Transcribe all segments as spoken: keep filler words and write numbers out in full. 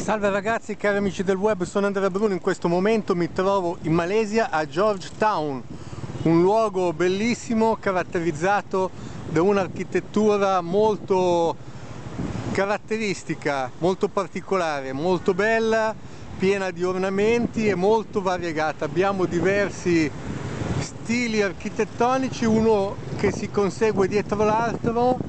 Salve ragazzi, cari amici del web, sono Andrea Bruno. In questo momento mi trovo in Malesia a Georgetown, un luogo bellissimo caratterizzato da un'architettura molto caratteristica, molto particolare, molto bella, piena di ornamenti e molto variegata. Abbiamo diversi stili architettonici, uno che si consegue dietro l'altro,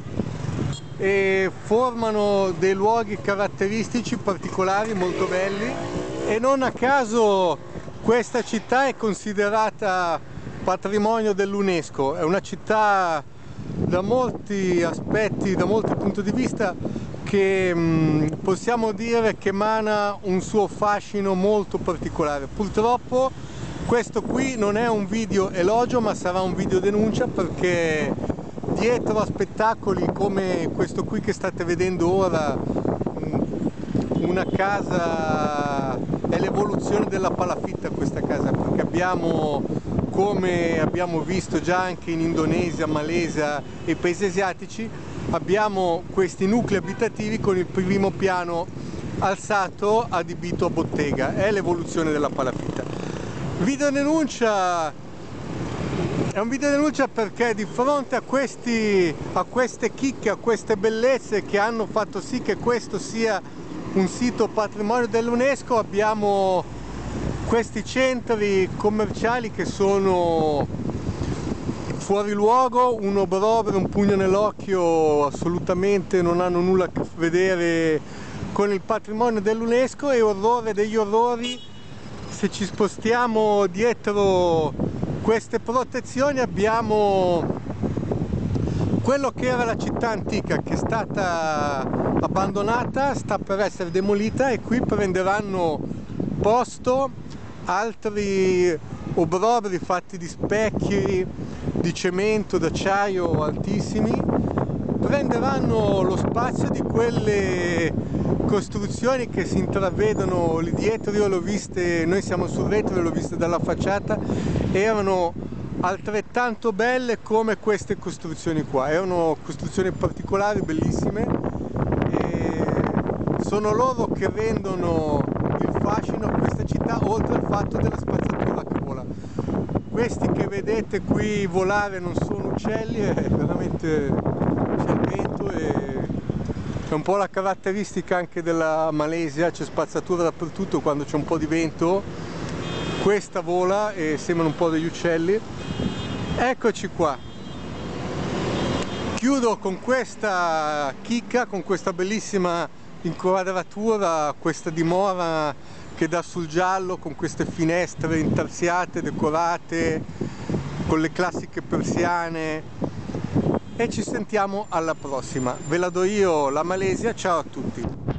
e formano dei luoghi caratteristici particolari molto belli, e non a caso questa città è considerata patrimonio dell'UNESCO. È una città da molti aspetti, da molti punti di vista, che mh, possiamo dire che emana un suo fascino molto particolare. Purtroppo questo qui non è un video elogio, ma sarà un video denuncia, perché dietro a spettacoli come questo qui che state vedendo ora, una casa, è l'evoluzione della palafitta questa casa, perché abbiamo, come abbiamo visto già anche in Indonesia, Malesia e paesi asiatici, abbiamo questi nuclei abitativi con il primo piano alzato adibito a bottega. È l'evoluzione della palafitta. Video denuncia. È un video denuncia perché di fronte a, questi, a queste chicche, a queste bellezze che hanno fatto sì che questo sia un sito patrimonio dell'UNESCO, abbiamo questi centri commerciali che sono fuori luogo, un obbrobrio, un pugno nell'occhio, assolutamente non hanno nulla a che vedere con il patrimonio dell'UNESCO. E orrore degli orrori, se ci spostiamo dietro queste protezioni abbiamo quello che era la città antica, che è stata abbandonata, sta per essere demolita, e qui prenderanno posto altri obbrobri fatti di specchi, di cemento, d'acciaio altissimi, prenderanno lo spazio di quelle costruzioni che si intravedono lì dietro. Io l'ho viste, noi siamo sul retro, l'ho viste dalla facciata, erano altrettanto belle come queste costruzioni qua. Erano costruzioni particolari, bellissime, e sono loro che rendono il fascino a questa città, oltre al fatto della spazzatura che vola. Questi che vedete qui volare non sono uccelli, è veramente c'è il vento, e è un po' la caratteristica anche della Malesia, c'è spazzatura dappertutto quando c'è un po' di vento. Questa vola e sembrano un po' degli uccelli. Eccoci qua. Chiudo con questa chicca, con questa bellissima inquadratura, questa dimora che dà sul giallo, con queste finestre intarsiate, decorate, con le classiche persiane. E ci sentiamo alla prossima. Ve la do io la Malesia, ciao a tutti.